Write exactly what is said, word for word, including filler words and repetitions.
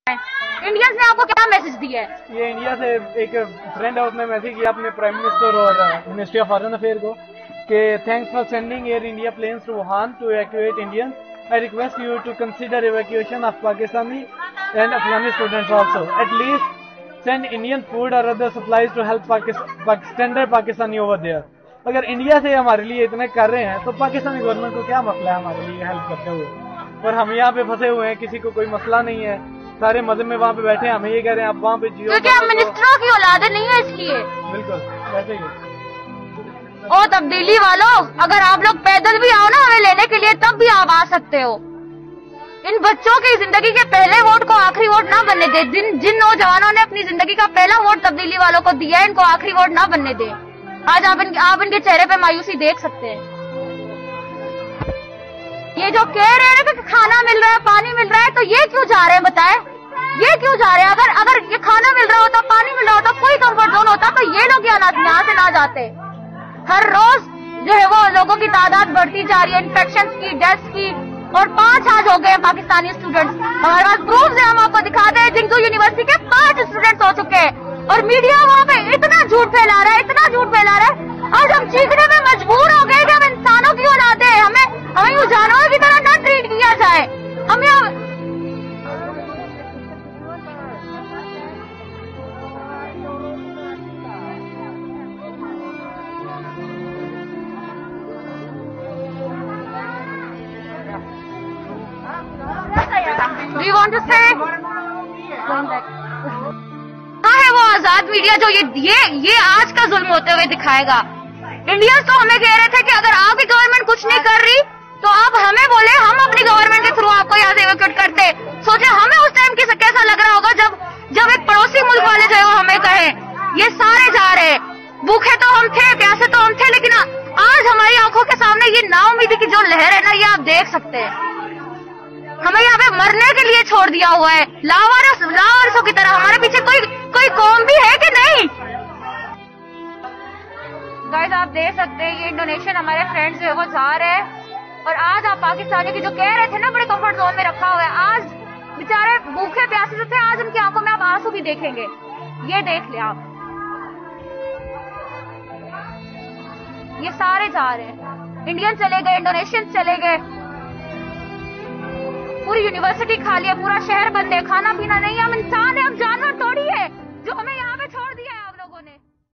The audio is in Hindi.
इंडियंस ने आपको क्या मैसेज दिया है? ये इंडिया से एक फ्रेंड है, उसने मैसेज किया अपने प्राइम मिनिस्टर और मिनिस्ट्री ऑफ फॉरेन अफेयर को कि thanks for sending Air India planes to Wuhan to evacuate Indians. I request you to consider evacuation of Pakistani and Afghani students also. At least send Indian food और other supplies to help standard Pakistani over there. अगर इंडिया से हमारे लिए इतने कर रहे हैं तो पाकिस्तानी गवर्नमेंट को क्या मसला है हमारे लिए हेल्प करते हुए? और हम यहाँ पे फंसे हुए हैं, किसी को कोई मसला नहीं है, सारे मजे में वहाँ पे बैठे हैं. हमें ये कह रहे हैं आप वहाँ पे जियो, क्योंकि हम मिनिस्टरों की औलादे नहीं है इसलिए. बिल्कुल वैसे ही. ओ तब्दीली वालों, अगर आप लोग पैदल भी आओ ना हमें लेने के लिए तब भी आप आ सकते हो. इन बच्चों की जिंदगी के पहले वोट को आखिरी वोट ना बनने दे. जिन जिन नौजवानों ने अपनी जिंदगी का पहला वोट तब्दीली वालों को दिया है, इनको आखिरी वोट ना बनने दे. आज आप इन, आप इनके चेहरे पे मायूसी देख सकते हैं. ये जो कह रहे हैं कि खाना मिल रहा है, पानी मिल रहा है, तो ये क्यों जा रहे हैं बताएं? ये क्यों जा रहे हैं? अगर अगर ये खाना मिल रहा होता, पानी मिल रहा होता, कोई कंफर्ट जोन होता तो ये लोग यहाँ से ना जाते. हर रोज जो है वो लोगों की तादाद बढ़ती जा रही है, इन्फेक्शन की, डेथ्स की, और पांच आज हो गए हैं पाकिस्तानी स्टूडेंट्स. हमारे पास प्रूफ है, हम आपको दिखा दें. जिंगजू यूनिवर्सिटी के पांच स्टूडेंट्स हो चुके हैं और मीडिया वहाँ पे इतना झूठ फैला रहा है, इतना झूठ फैला रहा है. आज हम चीखने में मजबूर हो गए कि हम इंसानों की औलाद है, हमें हमें यूँ जानवरों की तरह न ट्रीट किया जाए. हम यहाँ Do you want to say? कहाँ है वो आजाद मीडिया जो ये ये ये आज का जुल्म होते हुए दिखाएगा? इंडियंस तो हमें कह रहे थे कि अगर आपकी गवर्नमेंट कुछ नहीं कर रही तो आप हमें बोले, हम अपनी गवर्नमेंट के थ्रू आपको यहाँ से इवैक्यूएट करते. सोचे हमें उस टाइम किस कैसा लग रहा होगा जब जब एक पड़ोसी मुल्क वाले जो है वो हमें कहे ये सारे जा रहे हैं. भूखे तो हम थे, प्यासे तो हम थे, लेकिन आज हमारी आंखों के सामने ये नाउम्मीदी की जो लहर है ना, ये आप देख सकते हैं. हमें यहाँ पे मरने के लिए छोड़ दिया हुआ है, लावारिस लावारिसों की तरह. हमारे पीछे कोई कोई कौम भी है कि नहीं? गाइस आप देख सकते हैं ये इंडोनेशियन हमारे फ्रेंड्स जो है वो जा रहे हैं. और आज आप पाकिस्तानी की जो कह रहे थे ना बड़े कंफर्ट जोन में रखा हुआ है, आज बेचारे भूखे प्यासे जो थे, आज उनकी आंखों में आप आंसू भी देखेंगे. ये देख ले आप, ये सारे जा रहे हैं. इंडियन चले गए, इंडोनेशियन चले गए, पूरी यूनिवर्सिटी खाली है, पूरा शहर बंद है, खाना पीना नहीं है. हम इंसान है, हम जानवर थोड़ी है जो हमें यहाँ पे